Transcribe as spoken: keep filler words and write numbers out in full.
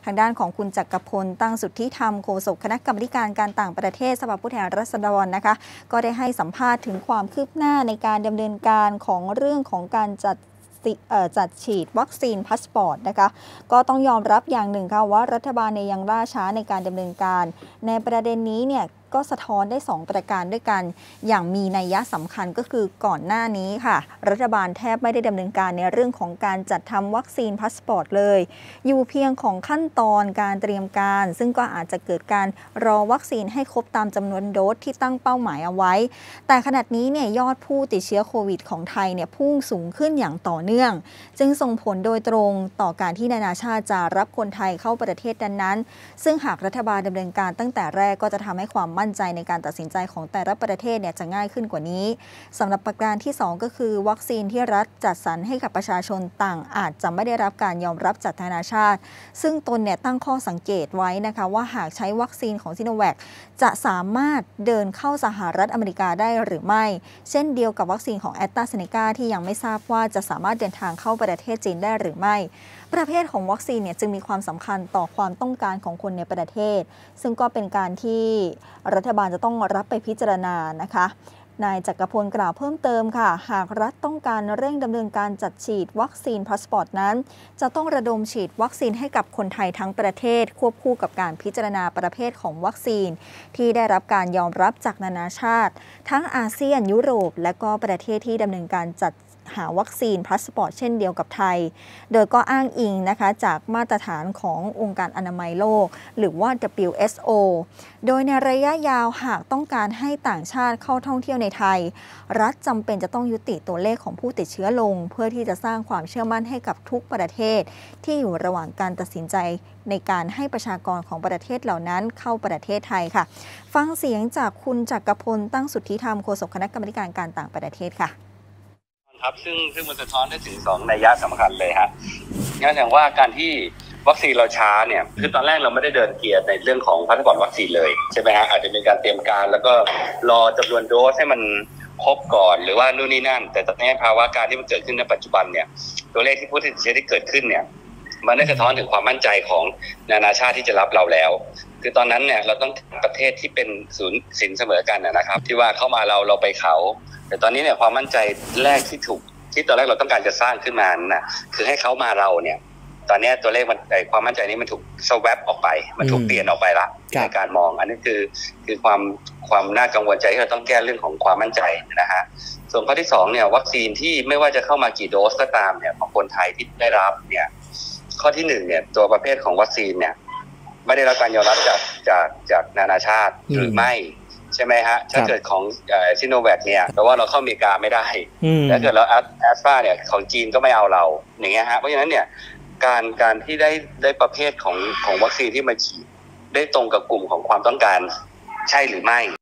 างด้านของคุณจักรพลตั้งสุทธิธรรมโฆษกคณะกรรมการการต่างประเทศสภาผู้แทนราษฎรนะคะก็ได้ให้สัมภาษณ์ถึงความคืบหน้าในการดำเนินการของเรื่องของการจัดจัดฉีดวัคซีนพาสปอร์ตนะคะก็ต้องยอมรับอย่างหนึ่งค่ะว่ารัฐบาลในยังล่าช้าในการดำเนินการในประเด็นนี้เนี่ยก็สะท้อนได้สองประการด้วยกันอย่างมีนัยยะสำคัญก็คือก่อนหน้านี้ค่ะรัฐบาลแทบไม่ได้ดำเนินการในเรื่องของการจัดทำวัคซีนพาสปอร์ตเลยอยู่เพียงของขั้นตอนการเตรียมการซึ่งก็อาจจะเกิดการรอวัคซีนให้ครบตามจำนวนโดสที่ตั้งเป้าหมายเอาไว้แต่ขณะนี้เนี่ยยอดผู้ติดเชื้อโควิดของไทยเนี่ยพุ่งสูงขึ้นอย่างต่อเนื่องจึงส่งผลโดยตรงต่อการที่นานาชาติจะรับคนไทยเข้าประเทศนั้นๆซึ่งหากรัฐบาลดำเนินการตั้งแต่แรกก็จะทำให้ความมั่นใจในการตัดสินใจของแต่ละประเทศเนี่ยจะง่ายขึ้นกว่านี้สำหรับประการที่สองก็คือวัคซีนที่รัฐจัดสรรให้กับประชาชนต่างอาจจะไม่ได้รับการยอมรับจากนานาชาติซึ่งตนเนี่ยตั้งข้อสังเกตไว้นะคะว่าหากใช้วัคซีนของซิโนแวคจะสามารถเดินเข้าสหรัฐอเมริกาได้หรือไม่เช่นเดียวกับวัคซีนของแอสตราเซเนกาที่ยังไม่ทราบว่าจะสามารถเดินทางเข้าประเทศจีนได้หรือไม่ประเภทของวัคซีนเนี่ยจึงมีความสำคัญต่อความต้องการของคนในประเทศซึ่งก็เป็นการที่รัฐบาลจะต้องรับไปพิจารณานะคะนายจักรพลกล่าวเพิ่มเติมค่ะหากรัฐต้องการเร่งดำเนินการจัดฉีดวัคซีนพาสปอร์ตนั้นจะต้องระดมฉีดวัคซีนให้กับคนไทยทั้งประเทศควบคู่กับการพิจารณาประเภทของวัคซีนที่ได้รับการยอมรับจากนานาชาติทั้งอาเซียนยุโรปและก็ประเทศที่ดำเนินการจัดหาวัคซีนพาสปอร์ตเช่นเดียวกับไทยโดยก็อ้างอิงนะคะจากมาตรฐานขององค์การอนามัยโลกหรือว่า ดับเบิลยู เอส โอ โดยในระยะยาวหากต้องการให้ต่างชาติเข้าท่องเที่ยวในไทยรัฐจำเป็นจะต้องยุติตัวเลขของผู้ติดเชื้อลงเพื่อที่จะสร้างความเชื่อมั่นให้กับทุกประเทศที่อยู่ระหว่างการตัดสินใจในการให้ประชากรของประเทศเหล่านั้นเข้าประเทศไทยค่ะฟังเสียงจากคุณจักรพลตั้งสุทธิธรรมโฆษกคณะกรรมการการต่างประเทศค่ะครับซึ่งซึ่งมันสะท้อนได้ถึงสองนัยยะสำคัญเลยฮะงั้นอย่างว่าการที่วัคซีนเราช้าเนี่ยคือตอนแรกเราไม่ได้เดินเกียร์ในเรื่องของพาสปอร์ตวัคซีนเลยใช่ไหมฮะอาจจะมีการเตรียมการแล้วก็รอจำนวนโดสให้มันครบก่อนหรือว่านู่นนี่นั่นแต่ตอนนี้ภาวะการที่มันเกิดขึ้นในปัจจุบันเนี่ยตัวเลขที่ผู้ติดเชื้อที่เกิดขึ้นเนี่ยมันได้สะท้อนถึงความมั่นใจของนานาชาติที่จะรับเราแล้วคือตอนนั้นเนี่ยเราต้องประเทศที่เป็นศูนย์สินเสมอกันนะครับที่ว่าเข้ามาเราเราไปเขาแต่ตอนนี้เนี่ยความมั่นใจแรกที่ถูกที่ตอนแรกเราต้องการจะสร้างขึ้นมานะคือให้เขามาเราเนี่ยตอนนี้ตัวเลขมันความมั่นใจนี้มันถูกสวปออกไปมันถูกเปลี่ยนออกไปละในการมองอันนี้คือคือความความน่ากังวลใจที่เราต้องแก้เรื่องของความมั่นใจนะฮะส่วนข้อที่สองเนี่ยวัคซีนที่ไม่ว่าจะเข้ามากี่โดสก็ตามเนี่ยของคนไทยที่ได้รับเนี่ยข้อที่หนึ่งเนี่ยตัวประเภทของวัคซีนเนี่ยไม่ได้รับการยอมรับจากจากจากนานาชาติหรือไม่ใช่ไหมฮะถ้าเกิดของซิโนแวคเนี่ยแปลว่าเราเข้าอเมริกาไม่ได้ถ้าเกิดเราแอสตราเนี่ยของจีนก็ไม่เอาเราอย่างเงี้ยฮะเพราะฉะนั้นเนี่ยการการที่ได้ได้ประเภทของของวัคซีนที่มาฉีดได้ตรงกับกลุ่มของความต้องการใช่หรือไม่